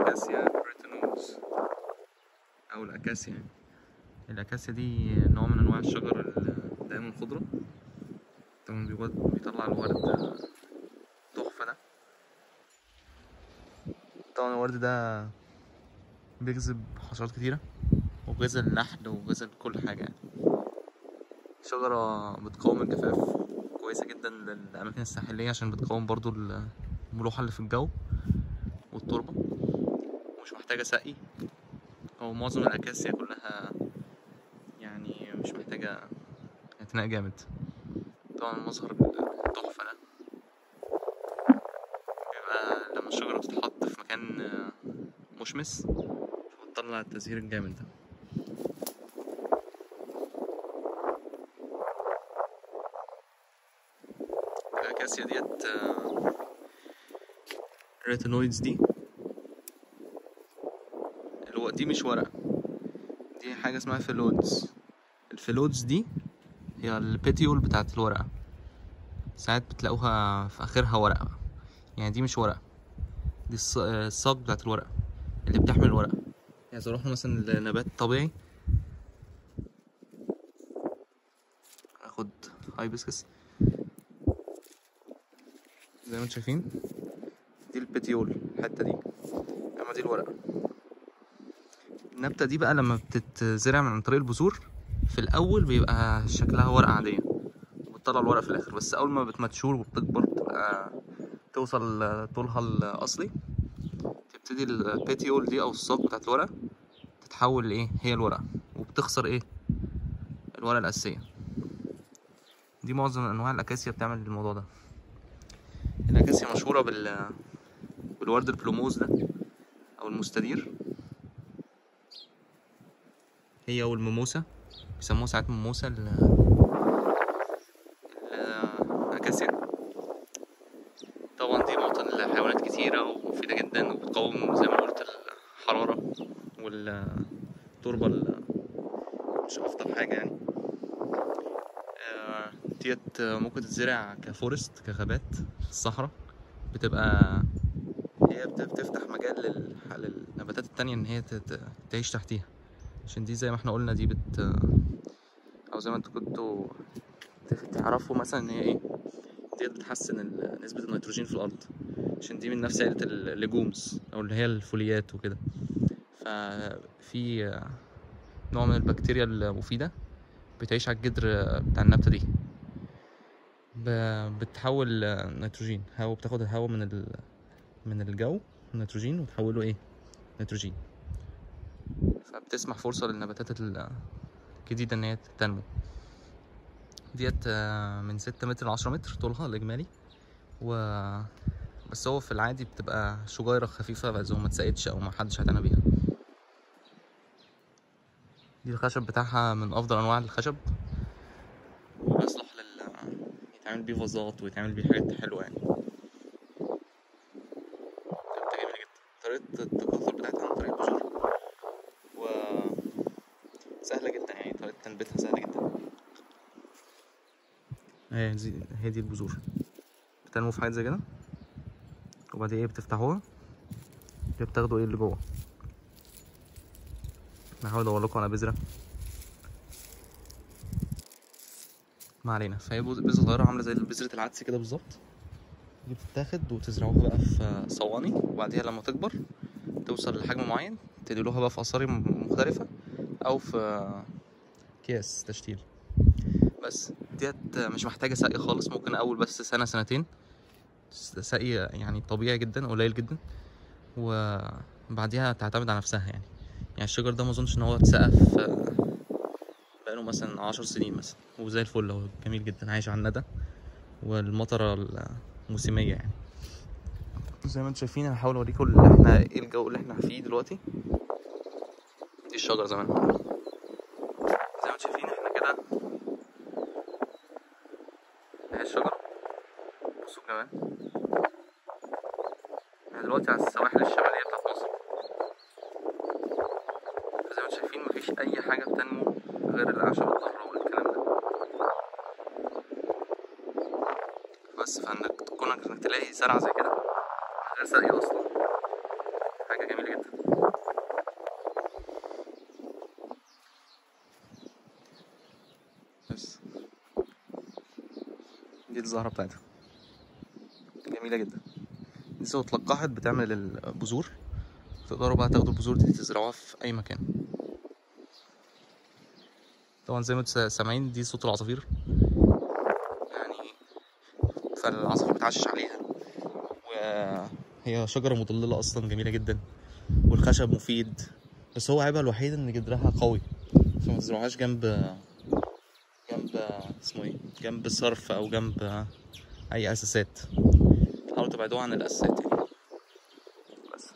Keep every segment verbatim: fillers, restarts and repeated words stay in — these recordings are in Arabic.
اكاسيا ريتينويدز او الاكاسيا يعني. الاكاسيا دي نوع من انواع الشجر اللي دايما خضرة، طبعا بيطلع الورد تحفة ده. طبعا الورد ده بيجذب حشرات كتيرة وبيجذب النحل وبيجذب كل حاجة يعني. شجرة بتقاوم الجفاف، كويسة جدا للأماكن الساحلية عشان بتقاوم برضو الملوحة اللي في الجو والتربة، ومش محتاجة سقي. أو معظم الأكاسيا كلها يعني مش محتاجة اعتناء جامد. طبعا المظهر التحفة ده بيبقى لما الشجرة بتتحط في مكان مشمس بتطلع التزهير الجامد ده. الأكاسيا ديت ريتينويدز دي اللي هو دي مش ورقة، دي حاجة اسمها فيلودز. الفيلودز دي هي البيتيول بتاعت الورقة، ساعات بتلاقوها في آخرها ورقة، يعني دي مش ورقة، دي الساق بتاعت الورقة اللي بتحمل الورقة. يعني إذا روحنا مثلا لنبات طبيعي، هاخد هايبسكس زي ما انتم شايفين، دي البيتيول الحتة دي، اما دي الورقة. النبتة دي بقى لما بتتزرع من طريق البذور في الأول بيبقى شكلها ورقة عادية وبتطلع الورق في الآخر، بس أول ما بتماتشور وبتكبر بتبقى توصل طولها الأصلي، تبتدي البيتيول دي أو الساق بتاعت الورقة تتحول لإيه؟ هي الورقة، وبتخسر إيه؟ الورقة الأساسية. دي معظم أنواع الأكاسيا بتعمل الموضوع ده. الأكاسيا مشهورة بال بالورد البلوموز ده أو المستدير، هي والميموسا، بيسموها ساعات ميموسا الأكاسيا. طبعا دي موطن لحيوانات كتيرة ومفيدة جدا، وبتقاوم زي ما قلت الحرارة والتربة مش أفضل حاجة يعني. ديت ممكن تتزرع كفورست، كغابات في الصحراء، بتبقى هي بتفتح مجال للنباتات التانية إن هي تعيش تحتيها، عشان دي زي ما احنا قلنا دي بت أو زي ما انتوا كنتوا تعرفوا مثلا إن هي إيه، ديت بتحسن نسبة النيتروجين في الأرض، عشان دي من نفس عيلة الليجومز أو اللي هي الفوليات وكده. ففي نوع من البكتيريا المفيدة بتعيش على الجدر بتاع النبتة دي، بتحول نيتروجين هواء، بتاخد الهواء من من الجو النيتروجين وتحوله ايه نيتروجين، فبتسمح فرصة للنباتات الجديدة ان هي تنمو. ديت من ستة متر لعشرة متر طولها الإجمالي، و بس هو في العادي بتبقى شجيرة خفيفة إذا ما اتسقتش أو ما حدش اعتنى بيها. دي الخشب بتاعها من أفضل أنواع الخشب، ويصلح لل يتعمل بيه فازات ويتعمل بيه حاجات حلوة يعني. نبتة جميلة جدا، طريقة التكاثر بتاعتها عن طريق البذور وسهلة جدا، يعني طريقة تنبيتها سهلة جدا. اهي دي هي دي البذور بتنمو في حاجة زي كده، وبعدين ايه بتفتحوها بتاخدوا ايه اللي جوه. هحاول ادور لكم على بذرة، ما علينا. فهي بذرة صغيرة عاملة زي بذرة العدس كده بالظبط، دي بتتاخد وتزرعوها بقى في صواني، وبعديها لما تكبر توصل لحجم معين تديلوها بقى في قصاري مختلفة أو في أكياس تشتيل. بس ديت مش محتاجة سقي خالص، ممكن أول بس سنة سنتين سقي يعني طبيعي جدا قليل جدا، وبعديها تعتمد على نفسها يعني. يعني الشجر ده مظنش إن هو اتسقى في بقاله مثلا عشر سنين مثلا، وزي الفل هو جميل جدا عايش على الندى والمطرة الموسمية يعني. زي ما انتم شايفين انا هحاول اوريكم اللي احنا ايه الجو اللي احنا فيه دلوقتي. دي الشجرة زي ما زي ما انتم شايفين احنا كده، اهي الشجرة، بصوا كمان احنا دلوقتي على السواحل الشمالية بتاعت مصر. زي ما انتم شايفين مفيش اي حاجة بتنمو غير الاعشاب الضارة والكلام ده، بس فانك كونك انك تلاقي زرعة زي كده غير سقي اصلا حاجة جميلة جدا. دي الزهرة بتاعتها جميلة جدا. دي لو اتلقحت بتعمل البذور، تقدروا بقى تاخدوا البذور دي تزرعوها في أي مكان. طبعا زي ما انتوا سامعين دي صوت العصافير يعني، فالعصافير بتعشش عليها، وهي شجرة مضللة أصلا جميلة جدا، والخشب مفيد، بس هو عيبها الوحيد إن جدرها قوي، فما تزرعوهاش جنب جنب اسمه ايه جنب صرف أو جنب أي أساسات، حاولوا تبعدوها عن الأساسات يعني. بس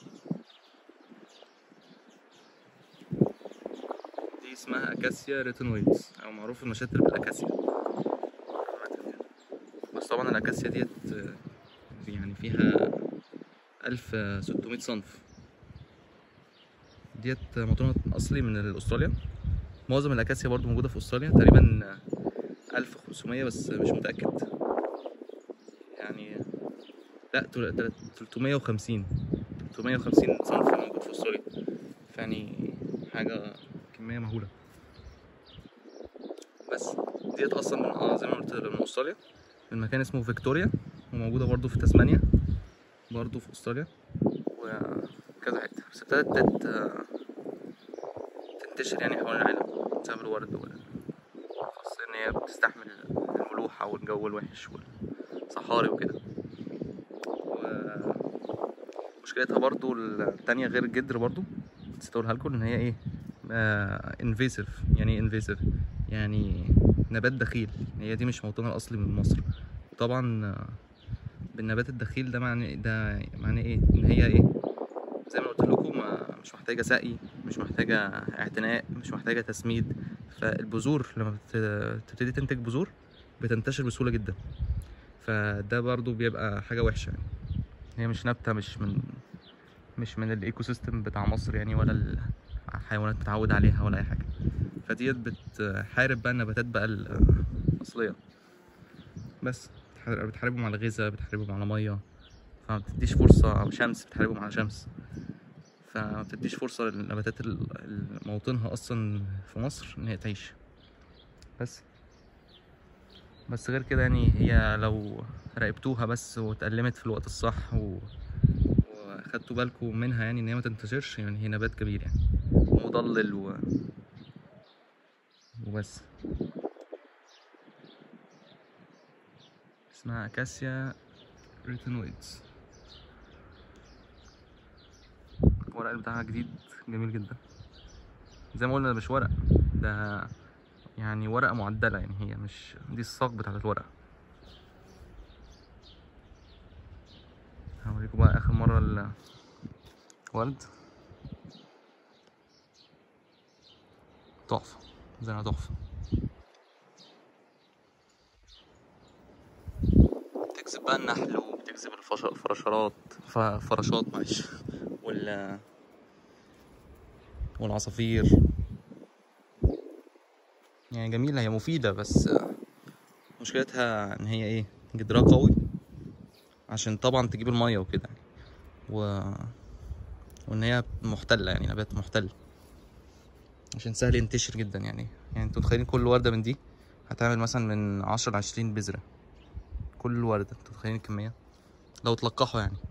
دي اسمها أكاسيا ريتينويدز، أو معروف المشاتل بالأكاسيا. بس طبعا الأكاسيا ديت يعني فيها ألف وستمية صنف. ديت مطرونة أصلي من أستراليا. معظم الأكاسيا برضو موجودة في أستراليا، تقريبا ألف وخمسمية بس مش متأكد يعني، لا تلتمية وخمسين تلتمية وخمسين صنف موجود في أستراليا، فيعني حاجة كمية مهولة. بس ديت أصلا من اه زي ما قلت من أستراليا، من مكان اسمه فيكتوريا، وموجودة برضو في تسمانيا برضو في أستراليا وكذا حتة، بس ابتدت تنتشر يعني حول العالم بسبب الورد، خاصة إن هي بتستحمل الملوحة والجو الوحش والصحاري وكده. ومشكلتها برضو التانية غير الجدر، برضو نسيت أقولها لكم إن هي إيه انفيسيف. يعني ايه انفيسيف؟ يعني نبات دخيل. هي دي مش موطنها الأصلي من مصر. طبعا بالنبات الدخيل ده معنى ده معناه ايه؟ ان هي ايه زي ما قلت لكم، مش محتاجه سقي، مش محتاجه اعتناء، مش محتاجه تسميد، فالبذور لما بتبتدي تنتج بذور بتنتشر بسهوله جدا، فده برضو بيبقى حاجه وحشه يعني. هي مش نبته مش من مش من الايكو سيستم بتاع مصر يعني، ولا الحيوانات متعوده عليها ولا اي حاجه، فديت بتحارب بقى النباتات بقى الاصليه، بس بتحاربهم على غذاء، بتحاربهم على ميه، فما بتديش فرصه، او شمس بتحاربهم على شمس، فما بتديش فرصه للنباتات اللي موطنها اصلا في مصر ان هي تعيش. بس بس غير كده يعني، هي لو راقبتوها بس واتألمت في الوقت الصح و... وخدتوا بالكم منها يعني ان هي ما تنتشرش، يعني هي نبات كبير يعني مضلل و... وبس. اسمها أكاسيا ريتينويدز. الورق بتاعها جديد جميل جدا، زي ما قلنا ده مش ورق، ده يعني ورقة معدلة يعني، هي مش دي الساق بتاعت الورقة. هوريكم بقى آخر مرة الورد، تحفة زي ما تحفة، بتجذب بقى النحل وبتجذب الفراشات فراشات معلش وال والعصافير، يعني جميلة، هي مفيدة، بس مشكلتها ان هي ايه جدرها قوي، عشان طبعا تجيب المية وكده، و... وان هي محتلة يعني نبات محتل، عشان سهل ينتشر جدا يعني. يعني انتوا متخيلين كل وردة من دي هتعمل مثلا من عشرة لعشرين بذرة كل وردة، انتوا متخيلين الكمية لو تلقحوا يعني.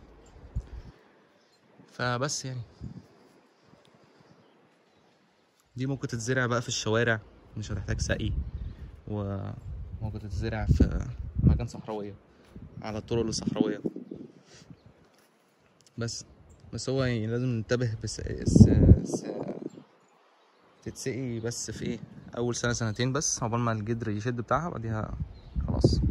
فبس يعني دي ممكن تتزرع بقى في الشوارع، مش هتحتاج سقي، وممكن تتزرع في أماكن صحراوية على الطرق الصحراوية. بس بس هو يعني لازم ننتبه، بس س... س... تتسقي بس في ايه اول سنة سنتين بس، عقبال ما الجدر يشد بتاعها، بعديها خلاص.